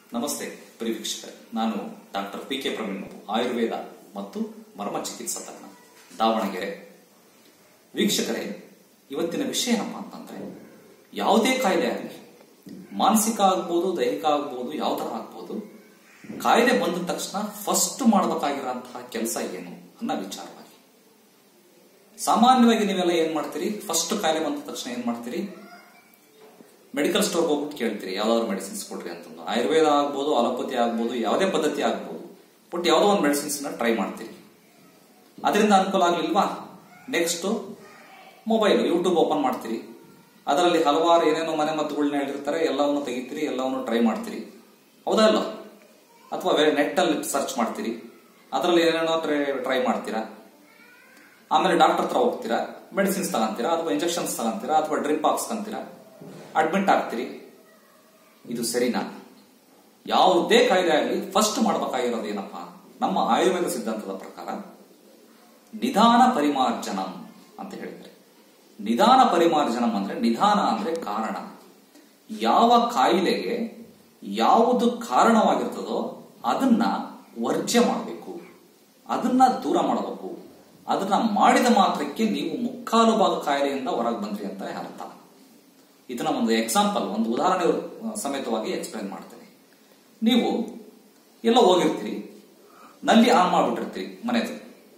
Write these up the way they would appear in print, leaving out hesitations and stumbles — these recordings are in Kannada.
ನಮಸ್ತೆ ಪ್ರಿಯ ವೀಕ್ಷಕರೇ, ನಾನು ಡಾಕ್ಟರ್ ಪಿ.ಕೆ. ಪ್ರವೀಣ್, ಆಯುರ್ವೇದ ಮತ್ತು ಮರ್ಮ ಚಿಕಿತ್ಸಾ ತಜ್ಞ, ದಾವಣಗೆರೆ. ವೀಕ್ಷಕರೇ, ಇವತ್ತಿನ ವಿಷಯ ಏನಪ್ಪಾ ಅಂತಂದ್ರೆ, ಯಾವುದೇ ಕಾಯಿಲೆ ಆಗಲಿ, ಮಾನಸಿಕ ಆಗ್ಬೋದು, ದೈಹಿಕ ಆಗ್ಬೋದು, ಯಾವ ತರ ಆಗ್ಬೋದು, ಕಾಯಿಲೆ ಬಂದ ತಕ್ಷಣ ಫಸ್ಟ್ ಮಾಡಬೇಕಾಗಿರುವಂತಹ ಕೆಲಸ ಏನು ಅನ್ನೋ ವಿಚಾರವಾಗಿ. ಸಾಮಾನ್ಯವಾಗಿ ನೀವೆಲ್ಲ ಏನ್ ಮಾಡ್ತೀರಿ? ಫಸ್ಟ್ ಕಾಯಿಲೆ ಬಂದ ತಕ್ಷಣ ಏನ್ ಮಾಡ್ತೀರಿ? ಮೆಡಿಕಲ್ ಸ್ಟೋರ್ ಹೋಗ್ಬಿಟ್ಟು ಕೇಳ್ತೀರಿ, ಯಾವ್ದಾದ್ರು ಮೆಡಿಸಿನ್ಸ್ ಕೊಡ್ರಿ ಅಂತಂದು. ಆಯುರ್ವೇದ ಆಗ್ಬೋದು, ಅಲೋಪತಿ ಆಗ್ಬೋದು, ಯಾವುದೇ ಪದ್ಧತಿ ಆಗ್ಬೋದು, ಬಟ್ ಯಾವುದೋ ಒಂದು ಮೆಡಿಸಿನ್ಸ್ ಟ್ರೈ ಮಾಡ್ತೀರಿ. ಅದರಿಂದ ಅನುಕೂಲ ಆಗ್ಲಿಲ್ವಾ? ನೆಕ್ಸ್ಟ್ ಮೊಬೈಲ್, ಯೂಟ್ಯೂಬ್ ಓಪನ್ ಮಾಡ್ತೀರಿ. ಅದರಲ್ಲಿ ಹಲವಾರು ಏನೇನೋ ಮನೆ ಮದ್ದುಗಳನ್ನ ಹೇಳಿರ್ತಾರೆ, ಎಲ್ಲವನ್ನು ತೆಗಿತೀರಿ, ಎಲ್ಲವನ್ನು ಟ್ರೈ ಮಾಡ್ತೀರಿ. ಹೌದಾ ಅಲ್ಲ? ಅಥವಾ ನೆಟ್ ಅಲ್ಲಿ ಸರ್ಚ್ ಮಾಡ್ತೀರಿ, ಅದರಲ್ಲಿ ಏನೇನೋ ಟ್ರೈ ಮಾಡ್ತೀರಾ. ಆಮೇಲೆ ಡಾಕ್ಟರ್ ಹತ್ರ ಹೋಗ್ತೀರಾ, ಮೆಡಿಸಿನ್ಸ್ ತಗೊಂತೀರಾ, ಅಥವಾ ಇಂಜೆಕ್ಷನ್ಸ್ ತಗೊಂತೀರಾ, ಅಥವಾ ಡ್ರಿಪ್ ಹಾಕ್ಸ್ಕೊಂತೀರಾ, ಅಡ್ಮಿಟ್ ಆಗ್ತೀರಿ. ಇದು ಸರಿನಾ? ಯಾವುದೇ ಕಾಯಿಲೆ ಆಗಲಿ ಫಸ್ಟ್ ಮಾಡಬೇಕಾಗಿರೋದು ಏನಪ್ಪಾ? ನಮ್ಮ ಆಯುರ್ವೇದ ಸಿದ್ಧಾಂತದ ಪ್ರಕಾರ ನಿಧಾನ ಪರಿಮಾರ್ಜನಂ ಅಂತ ಹೇಳಿದ್ರೆ. ನಿಧಾನ ಪರಿಮಾರ್ಜನಂ ಅಂದ್ರೆ, ನಿಧಾನ ಅಂದ್ರೆ ಕಾರಣ. ಯಾವ ಕಾಯಿಲೆಗೆ ಯಾವುದು ಕಾರಣವಾಗಿರ್ತದೋ ಅದನ್ನ ವರ್ಜ್ಯ ಮಾಡಬೇಕು, ಅದನ್ನ ದೂರ ಮಾಡಬೇಕು. ಅದನ್ನ ಮಾಡಿದ ಮಾತ್ರಕ್ಕೆ ನೀವು ಮುಕ್ಕಾಲು ಭಾಗ ಕಾಯಿಲೆಯಿಂದ ಹೊರಗೆ ಬಂದ್ರಿ ಅಂತ ಅರ್ಥ. ಇದನ್ನ ಒಂದು ಎಕ್ಸಾಂಪಲ್, ಒಂದು ಉದಾಹರಣೆ ಸಮೇತವಾಗಿ ಎಕ್ಸ್ಪ್ಲೈನ್ ಮಾಡ್ತೇನೆ. ನೀವು ಎಲ್ಲ ಹೋಗಿರ್ತೀರಿ, ನಲ್ಲಿ ಆನ್ ಮಾಡ್ಬಿಟ್ಟಿರ್ತೀರಿ ಮನೆದು.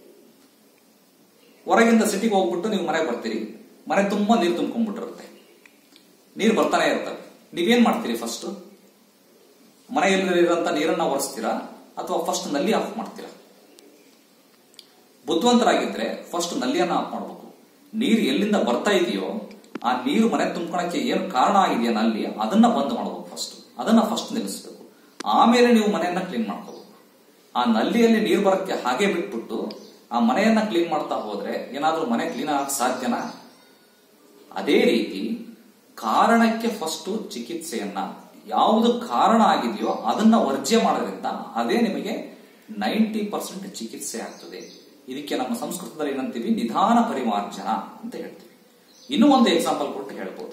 ಹೊರಗಿಂದ ಸಿಟಿಗೆ ಹೋಗ್ಬಿಟ್ಟು ನೀವು ಮನೆಗೆ ಬರ್ತೀರಿ, ಮನೆ ತುಂಬಾ ನೀರು ತುಂಬ್ಕೊಂಡ್ಬಿಟ್ಟಿರುತ್ತೆ, ನೀರು ಬರ್ತಾನೆ ಇರ್ತವೆ. ನೀವೇನ್ ಮಾಡ್ತೀರಿ? ಫಸ್ಟ್ ಮನೆಯಲ್ಲಿರೋಂಥ ನೀರನ್ನ ಒರೆಸ್ತೀರಾ, ಅಥವಾ ಫಸ್ಟ್ ನಲ್ಲಿ ಆಫ್ ಮಾಡ್ತೀರಾ? ಬುದ್ಧಿವಂತರಾಗಿದ್ರೆ ಫಸ್ಟ್ ನಲ್ಲಿಯನ್ನ ಆಫ್ ಮಾಡಬೇಕು. ನೀರು ಎಲ್ಲಿಂದ ಬರ್ತಾ ಇದೆಯೋ ಆ ನೀರು ಮನೆ ತುಂಬ್ಕೊಳಕ್ಕೆ ಏನು ಕಾರಣ ಆಗಿದೆಯಾ ನಲ್ಲಿ, ಅದನ್ನ ಬಂದ್ ಮಾಡಬೇಕು. ಅದನ್ನ ಫಸ್ಟ್ ನಿಲ್ಲಿಸಬೇಕು. ಆಮೇಲೆ ನೀವು ಮನೆಯನ್ನ ಕ್ಲೀನ್ ಮಾಡ್ಕೋಬೇಕು. ಆ ನಲ್ಲಿಯಲ್ಲಿ ನೀರು ಬರಕ್ಕೆ ಹಾಗೆ ಬಿಟ್ಬಿಟ್ಟು ಆ ಮನೆಯನ್ನ ಕ್ಲೀನ್ ಮಾಡ್ತಾ ಹೋದ್ರೆ ಏನಾದ್ರೂ ಮನೆ ಕ್ಲೀನ್ ಆಗಕ್ಕೆ ಸಾಧ್ಯನಾ? ಅದೇ ರೀತಿ ಕಾರಣಕ್ಕೆ ಫಸ್ಟ್ ಚಿಕಿತ್ಸೆಯನ್ನ, ಯಾವುದು ಕಾರಣ ಆಗಿದೆಯೋ ಅದನ್ನ ವರ್ಜ್ಯ ಮಾಡೋದ್ರಿಂದ ಅದೇ ನಿಮಗೆ 90% ಚಿಕಿತ್ಸೆ ಆಗ್ತದೆ. ಇದಕ್ಕೆ ನಮ್ಮ ಸಂಸ್ಕೃತದಲ್ಲಿ ಏನಂತೀವಿ? ನಿಧಾನ ಪರಿಮಾರ್ಜನ ಅಂತ ಹೇಳ್ತೀವಿ. ಇನ್ನೂ ಒಂದು ಎಕ್ಸಾಂಪಲ್ ಕೊಟ್ಟು ಹೇಳ್ಬೋದು.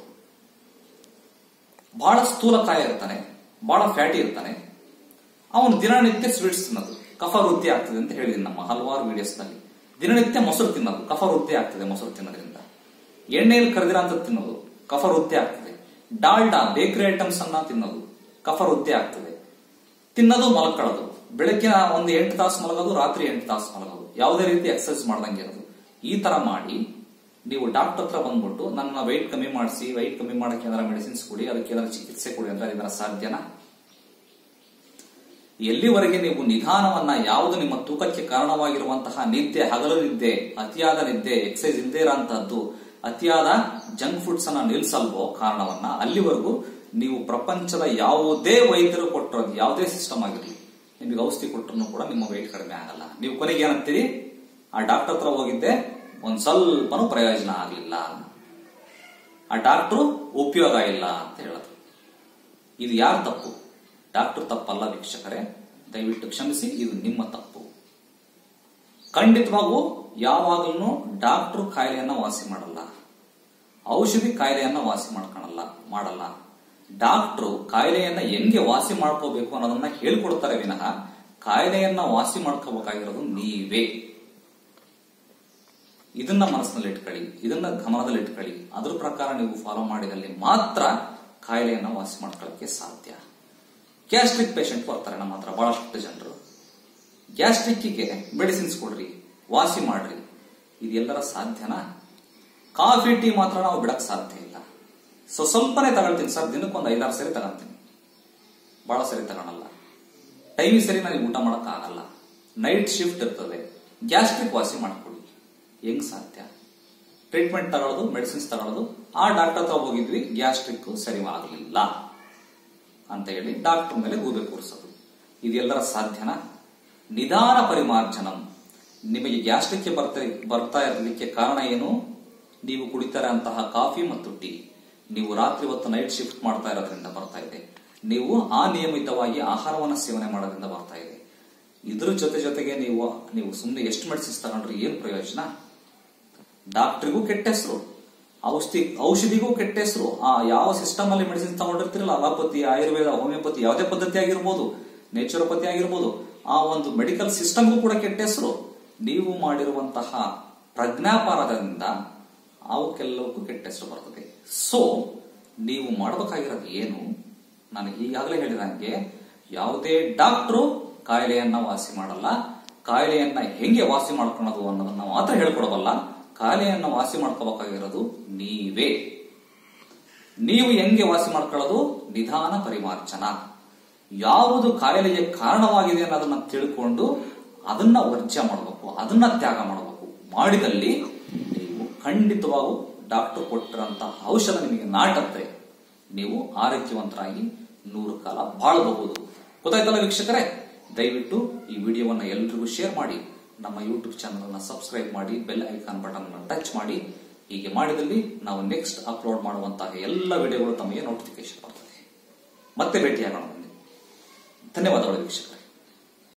ಬಹಳ ಸ್ಥೂಲಕಾಯ ಇರ್ತಾನೆ, ಬಹಳ ಫ್ಯಾಟಿ ಇರ್ತಾನೆ, ಅವನು ದಿನನಿತ್ಯ ಸ್ವೀಟ್ಸ್ ತಿನ್ನೋದು ಕಫ ವೃದ್ಧಿ ಆಗ್ತದೆ ಅಂತ ಹೇಳಿದೀನಿ ನಮ್ಮ ಹಲವಾರು ವಿಡಿಯೋಸ್ ನಲ್ಲಿ. ದಿನನಿತ್ಯ ಮೊಸರು ತಿನ್ನೋದು ಕಫ ವೃದ್ಧಿ ಆಗ್ತದೆ, ಮೊಸರು ತಿನ್ನೋದ್ರಿಂದ. ಎಣ್ಣೆಯಲ್ಲಿ ಕರೆದಿರೋಂಥದ್ದು ತಿನ್ನೋದು ಕಫ ವೃದ್ಧಿ ಆಗ್ತದೆ. ಡಾಲ್ಡಾ, ಬೇಕರಿ ಐಟಮ್ಸ್ ಅನ್ನ ತಿನ್ನೋದು ಕಫ ವೃದ್ಧಿ ಆಗ್ತದೆ. ತಿನ್ನೋದು, ಮಲ್ಕೊಳ್ಳೋದು, ಬೆಳಗ್ಗೆ ಒಂದು 8 ತಾಸು ಮಲಗೋದು, ರಾತ್ರಿ 8 ತಾಸು ಮಲಗೋದು, ಯಾವುದೇ ರೀತಿ ಎಕ್ಸರ್ಸೈಸ್ ಮಾಡ್ದಂಗೆ ಇರೋದು. ಈ ತರ ಮಾಡಿ ನೀವು ಡಾಕ್ಟರ್ ಹತ್ರ ಬಂದ್ಬಿಟ್ಟು ನನ್ನ ವೆಯ್ಟ್ ಕಮ್ಮಿ ಮಾಡಿಸಿ, ವೆಯ್ಟ್ ಕಮ್ಮಿ ಮಾಡಕ್ಕೆ ಏನಾರ ಮೆಡಿಸಿನ್ಸ್ ಕೊಡಿ, ಅದಕ್ಕೆ ಏನಾರ ಚಿಕಿತ್ಸೆ ಕೊಡಿ ಅಂದ್ರೆ ಇದರ ಸಾಧ್ಯನಾ? ಎಲ್ಲಿವರೆಗೆ ನೀವು ನಿಧಾನವನ್ನ, ಯಾವುದು ನಿಮ್ಮ ತೂಕಕ್ಕೆ ಕಾರಣವಾಗಿರುವಂತಹ ನಿದ್ದೆ, ಹಗಲು ನಿದ್ದೆ, ಅತಿಯಾದ ನಿದ್ದೆ, ಎಕ್ಸರ್ಸೈಸ್ ಇಲ್ಲದೆ ಇರೋಂತಹದ್ದು, ಅತಿಯಾದ ಜಂಕ್ ಫುಡ್ಸ್ ಅನ್ನ ನಿಲ್ಸಲ್ವೋ ಕಾರಣವನ್ನ, ಅಲ್ಲಿವರೆಗೂ ನೀವು ಪ್ರಪಂಚದ ಯಾವುದೇ ವೈದ್ಯರು ಕೊಟ್ಟಿರೋದು, ಯಾವುದೇ ಸಿಸ್ಟಮ್ ಆಗಿರಲಿ, ನಿಮಗೆ ಔಷಧಿ ಕೊಟ್ಟರು ಕೂಡ ನಿಮ್ಮ ವೆಯ್ಟ್ ಕಡಿಮೆ ಆಗಲ್ಲ. ನೀವು ಕೊನೆಗೆ ಏನಂತೀರಿ? ಆ ಡಾಕ್ಟರ್ ಹತ್ರ ಹೋಗಿದ್ದೆ, ಒಂದ್ ಸ್ವಲ್ಪನೂ ಪ್ರಯೋಜನ ಆಗಲಿಲ್ಲ, ಆ ಡಾಕ್ಟರ್ ಉಪಯೋಗ ಇಲ್ಲ ಅಂತ ಹೇಳೋದು. ಇದು ಯಾರ ತಪ್ಪು? ಡಾಕ್ಟರ್ ತಪ್ಪಲ್ಲ ವೀಕ್ಷಕರೇ, ದಯವಿಟ್ಟು ಕ್ಷಮಿಸಿ, ಇದು ನಿಮ್ಮ ತಪ್ಪು. ಖಂಡಿತವಾಗೂ ಯಾವಾಗಲೂ ಡಾಕ್ಟರ್ ಕಾಯಿಲೆಯನ್ನ ವಾಸಿ ಮಾಡಲ್ಲ, ಔಷಧಿ ಕಾಯಿಲೆಯನ್ನ ವಾಸಿ ಮಾಡಲ್ಲ. ಡಾಕ್ಟರ್ ಕಾಯಿಲೆಯನ್ನ ಹೆಂಗೆ ವಾಸಿ ಮಾಡ್ಕೋಬೇಕು ಅನ್ನೋದನ್ನ ಹೇಳ್ಕೊಡ್ತಾರೆ ವಿನಃ ಕಾಯಿಲೆಯನ್ನ ವಾಸಿ ಮಾಡ್ಕೋಬೇಕಾಗಿರೋದು ನೀವೇ. ಇದನ್ನ ಮನಸ್ಸಿನಲ್ಲಿ ಇಟ್ಕೊಳ್ಳಿ, ಇದನ್ನ ಗಮನದಲ್ಲಿ ಇಟ್ಕೊಳ್ಳಿ. ಅದ್ರ ಪ್ರಕಾರ ನೀವು ಫಾಲೋ ಮಾಡಿದಲ್ಲಿ ಮಾತ್ರ ಕಾಯಿಲೆಯನ್ನ ವಾಸಿ ಮಾಡ್ಕೊಳ್ಳಕ್ಕೆ ಸಾಧ್ಯ. ಗ್ಯಾಸ್ಟ್ರಿಕ್ ಪೇಷಂಟ್ ಬರ್ತಾರೆ ನಮ್ಮ ಹತ್ರ ಬಹಳಷ್ಟು ಜನರು. ಗ್ಯಾಸ್ಟ್ರಿಕ್ಗೆ ಮೆಡಿಸಿನ್ಸ್ ಕೊಡ್ರಿ, ವಾಸಿ ಮಾಡ್ರಿ, ಇದೆಲ್ಲರ ಸಾಧ್ಯನಾ? ಕಾಫಿ ಟೀ ಮಾತ್ರ ನಾವು ಬಿಡಕ್ ಸಾಧ್ಯ ಇಲ್ಲ. ಸ್ವಲ್ಪನೇ ತಗೊಳ್ತೀನಿ ಸರ್, ದಿನಕ್ಕೊಂದು 5-6 ಸರಿ ತಗೊಂತೀನಿ, ಬಹಳ ಸರಿ ತಗೊಳಲ್ಲ. ಟೈಮ್ ಸರಿ ನನಗೆ ಊಟ ಮಾಡಕ್ ಆಗಲ್ಲ, ನೈಟ್ ಶಿಫ್ಟ್ ಇರ್ತದೆ, ಗ್ಯಾಸ್ಟ್ರಿಕ್ ವಾಸಿ ಮಾಡ್ಕೊಡಿ. ಹೆಂಗ್ ಸಾಧ್ಯ? ಟ್ರೀಟ್ಮೆಂಟ್ ತಗೊಳ್ಳೋದು, ಮೆಡಿಸಿನ್ಸ್ ತಗೊಳ್ಳೋದು, ಆ ಡಾಕ್ಟರ್ ಹತ್ರ ಹೋಗಿದ್ವಿ, ಗ್ಯಾಸ್ಟ್ರಿಕ್ ಸರಿ ಆಗಲಿಲ್ಲ ಅಂತ ಹೇಳಿ ಡಾಕ್ಟರ್ ಮೇಲೆ ಗೂಬೆ ಕೂರಿಸೋದು, ಇದೆಲ್ಲರ ಸಾಧ್ಯನಾ? ನಿಧಾನ ಪರಿಮಾರ್ಜನಂ. ನಿಮಗೆ ಗ್ಯಾಸ್ಟ್ರಿಕ್ ಬರ್ತಾ ಇರಲಿಕ್ಕೆ ಕಾರಣ ಏನು? ನೀವು ಕುಡಿತಾರೆ ಅಂತಹ ಕಾಫಿ ಮತ್ತು ಟೀ. ನೀವು ರಾತ್ರಿ ಹೊತ್ತು ನೈಟ್ ಶಿಫ್ಟ್ ಮಾಡ್ತಾ ಇರೋದ್ರಿಂದ ಬರ್ತಾ ಇದೆ. ನೀವು ಅನಿಯಮಿತವಾಗಿ ಆಹಾರವನ್ನು ಸೇವನೆ ಮಾಡೋದ್ರಿಂದ ಬರ್ತಾ ಇದೆ. ಇದ್ರ ಜೊತೆಗೆ ನೀವು ಸುಮ್ಮನೆ ಎಷ್ಟು ಮೆಡಿಸಿನ್ಸ್ ತಗೊಂಡ್ರೆ ಏನು ಪ್ರಯೋಜನ? ಡಾಕ್ಟರ್ಗೂ ಕೆಟ್ಟ ಹೆಸರು, ಔಷಧಿಗೂ ಕೆಟ್ಟ ಹೆಸರು. ಯಾವ ಸಿಸ್ಟಮ್ ಅಲ್ಲಿ ಮೆಡಿಸಿನ್ ತಗೊಂಡಿರ್ತಿರಲ್ಲ, ಅಲೋಪತಿ, ಆಯುರ್ವೇದ, ಹೋಮಿಯೋಪತಿ, ಯಾವುದೇ ಪದ್ಧತಿ ಆಗಿರ್ಬೋದು, ನೇಚುರೋಪತಿ ಆಗಿರ್ಬೋದು, ಆ ಒಂದು ಮೆಡಿಕಲ್ ಸಿಸ್ಟಮ್ಗೂ ಕೂಡ ಕೆಟ್ಟ ಹೆಸರು. ನೀವು ಮಾಡಿರುವಂತಹ ಪ್ರಜ್ಞಾಪಾರದಿಂದ ಅವಕ್ಕೆಲ್ಲವಕ್ಕೂ ಕೆಟ್ಟ ಹೆಸರು ಬರ್ತದೆ. ಸೊ ನೀವು ಮಾಡಬೇಕಾಗಿರೋದು ಏನು? ನಾನು ಈಗಾಗಲೇ ಹೇಳಿದಂಗೆ ಯಾವುದೇ ಡಾಕ್ಟ್ರು ಕಾಯಿಲೆಯನ್ನ ವಾಸಿ ಮಾಡಲ್ಲ. ಕಾಯಿಲೆಯನ್ನ ಹೆಂಗೆ ವಾಸಿ ಮಾಡ್ಕೊಳ್ಳೋದು ಅನ್ನೋದನ್ನ ಮಾತ್ರ ಹೇಳ್ಕೊಡಬಲ್ಲ. ಕಾಯಿಲೆಯನ್ನ ವಾಸಿ ಮಾಡ್ಕೋಬೇಕಾಗಿರೋದು ನೀವೇ. ನೀವು ಹೆಂಗೆ ವಾಸಿ ಮಾಡ್ಕೊಳ್ಳೋದು? ನಿಧಾನ ಪರಿಮಾರ್ಜನ. ಯಾವುದು ಕಾಯಿಲೆಗೆ ಕಾರಣವಾಗಿದೆ ಅನ್ನೋದನ್ನ ತಿಳ್ಕೊಂಡು ಅದನ್ನ ವರ್ಜ್ಯ ಮಾಡಬೇಕು, ಅದನ್ನ ತ್ಯಾಗ ಮಾಡಬೇಕು. ಮಾಡಿದಲ್ಲಿ ನೀವು ಖಂಡಿತವಾಗೂ ಡಾಕ್ಟರ್ ಕೊಟ್ಟಿರಂತಹ ಔಷಧ ನಿಮಗೆ ನಾಟತ್ತೆ. ನೀವು ಆರೋಗ್ಯವಂತರಾಗಿ 100 ಕಾಲ ಬಾಳಬಹುದು. ಗೊತ್ತಾಯ್ತಲ್ಲ ವೀಕ್ಷಕರೇ? ದಯವಿಟ್ಟು ಈ ವಿಡಿಯೋವನ್ನ ಎಲ್ರಿಗೂ ಶೇರ್ ಮಾಡಿ, ನಮ್ಮ ಯೂಟ್ಯೂಬ್ ಚಾನಲ್ ಅನ್ನ ಸಬ್ಸ್ಕ್ರೈಬ್ ಮಾಡಿ, ಬೆಲ್ ಐಕಾನ್ ಬಟನ್ ಅನ್ನು ಟಚ್ ಮಾಡಿ. ಹೀಗೆ ಮಾಡಿದಲ್ಲಿ ನಾವು ನೆಕ್ಸ್ಟ್ ಅಪ್ಲೋಡ್ ಮಾಡುವಂತಹ ಎಲ್ಲ ವಿಡಿಯೋಗಳು ತಮಗೆ ನೋಟಿಫಿಕೇಶನ್ ಬರ್ತದೆ. ಮತ್ತೆ ಭೇಟಿಯಾಗೋಣ. ಧನ್ಯವಾದಗಳು ವೀಕ್ಷಕರೇ.